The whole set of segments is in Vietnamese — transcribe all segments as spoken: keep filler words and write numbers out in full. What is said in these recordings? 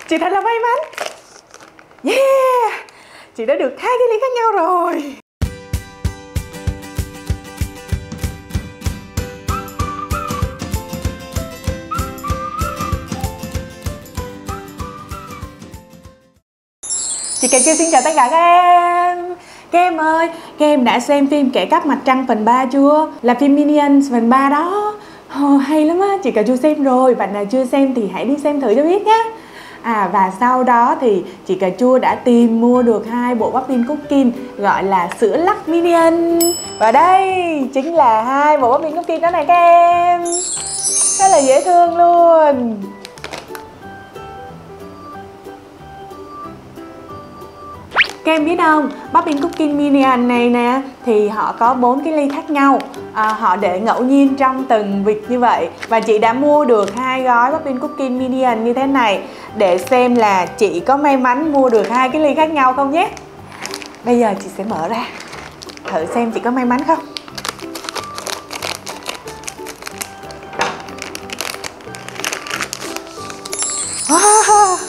Chị thật là may mắn. Yeah, chị đã được hai cái ly khác nhau rồi. Chị Cà Chua xin chào tất cả các em. Các em ơi, các em đã xem phim Kẻ Cắp Mặt Trăng phần ba chưa? Là phim Minions phần ba đó. Oh, hay lắm á, chị Cà Chua xem rồi. Bạn nào chưa xem thì hãy đi xem thử cho biết nhé. À, và sau đó thì chị Cà Chua đã tìm mua được hai bộ bắp pin cooking gọi là sữa lắc Minion. Và đây chính là hai bộ bắp pin cooking đó này các em. Rất là dễ thương luôn. Các em biết không, bắp pin cooking Minion này nè thì họ có bốn cái ly khác nhau, à, họ để ngẫu nhiên trong từng bịch như vậy. Và chị đã mua được hai gói bắp pin cooking Minion như thế này để xem là chị có may mắn mua được hai cái ly khác nhau không nhé. Bây giờ chị sẽ mở ra thử xem chị có may mắn không. Wow.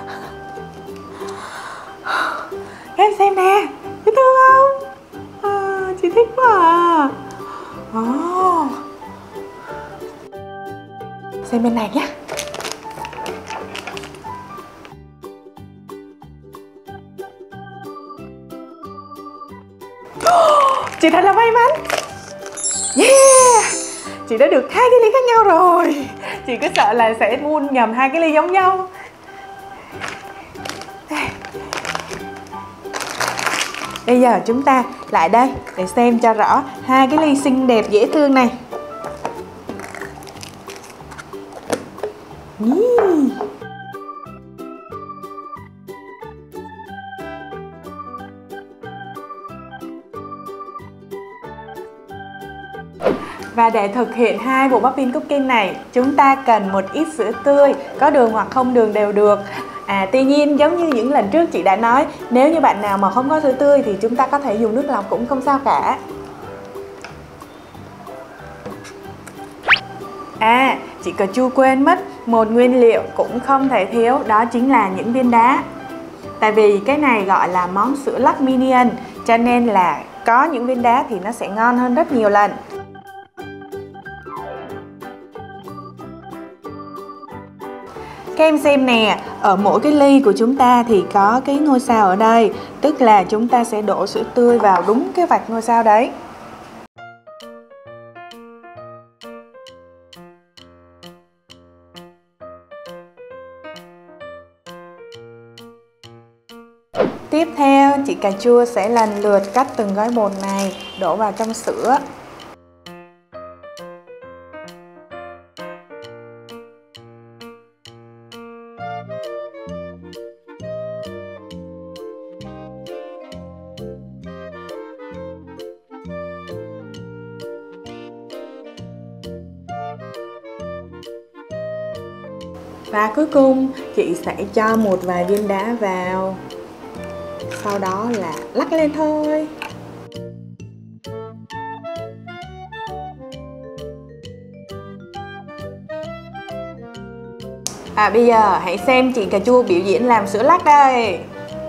Các em xem nè, dễ thương không? À, chị thích quá à. Oh. Xem bên này nhé. Chị thật là may mắn. Yeah, chị đã được hai cái ly khác nhau rồi. Chị cứ sợ là sẽ mua nhầm hai cái ly giống nhau. Bây giờ chúng ta lại đây để xem cho rõ hai cái ly xinh đẹp dễ thương này. Và để thực hiện hai bộ bắp pin cooking này, chúng ta cần một ít sữa tươi, có đường hoặc không đường đều được. À, tuy nhiên giống như những lần trước chị đã nói, nếu như bạn nào mà không có sữa tươi thì chúng ta có thể dùng nước lọc cũng không sao cả. À, chị Cà Chua quên mất một nguyên liệu cũng không thể thiếu, đó chính là những viên đá. Tại vì cái này gọi là món sữa lắc Minion, cho nên là có những viên đá thì nó sẽ ngon hơn rất nhiều lần. Các em xem nè, ở mỗi cái ly của chúng ta thì có cái ngôi sao ở đây, tức là chúng ta sẽ đổ sữa tươi vào đúng cái vạch ngôi sao đấy. Tiếp theo, chị Cà Chua sẽ lần lượt cắt từng gói bột này đổ vào trong sữa. Và cuối cùng chị sẽ cho một vài viên đá vào. Sau đó là lắc lên thôi. À, bây giờ hãy xem chị Cà Chua biểu diễn làm sữa lắc đây.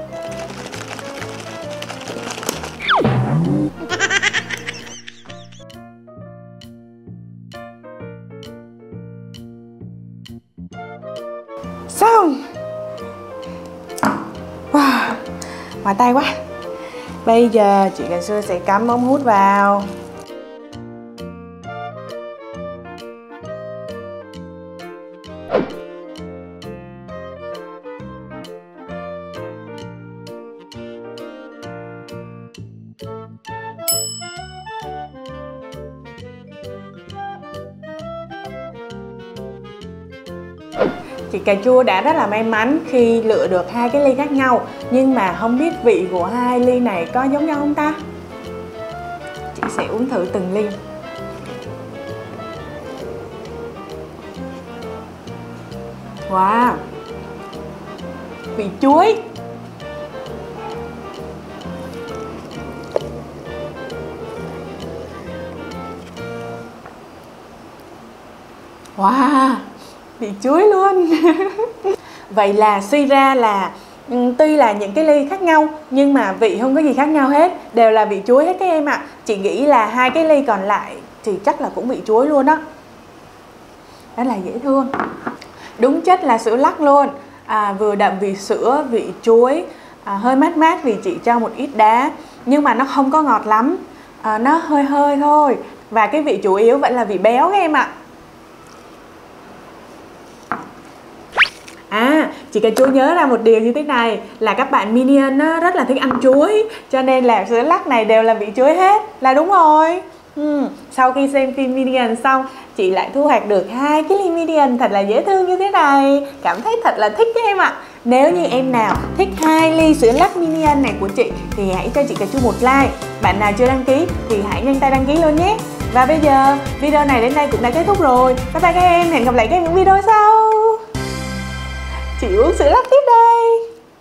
Xong. Wow, mỏi tay quá. Bây giờ chị Cà Chua sẽ cắm ống hút vào. Chị Cà Chua đã rất là may mắn khi lựa được hai cái ly khác nhau. Nhưng mà không biết vị của hai ly này có giống nhau không ta? Chị sẽ uống thử từng ly. Wow, vị chuối. Wow, vị chuối luôn. Vậy là suy ra là um, tuy là những cái ly khác nhau nhưng mà vị không có gì khác nhau hết, đều là vị chuối hết các em ạ. Chị nghĩ là hai cái ly còn lại thì chắc là cũng vị chuối luôn đó. Rất là dễ thương. Đúng chất là sữa lắc luôn, à, vừa đậm vị sữa, vị chuối, à, hơi mát mát vì chị cho một ít đá. Nhưng mà nó không có ngọt lắm, à, nó hơi hơi thôi. Và cái vị chủ yếu vẫn là vị béo các em ạ. À, chị Cà Chua nhớ ra một điều như thế này, là các bạn Minion á, rất là thích ăn chuối, cho nên là sữa lắc này đều là vị chuối hết, là đúng rồi. Ừ. Sau khi xem phim Minion xong, chị lại thu hoạch được hai cái ly Minion thật là dễ thương như thế này. Cảm thấy thật là thích các em ạ. Nếu như em nào thích hai ly sữa lắc Minion này của chị thì hãy cho chị Cà Chua một like. Bạn nào chưa đăng ký thì hãy nhanh tay đăng ký luôn nhé. Và bây giờ video này đến đây cũng đã kết thúc rồi. Bye bye các em, hẹn gặp lại các em những video sau. Chị uống sữa lắc tiếp đây.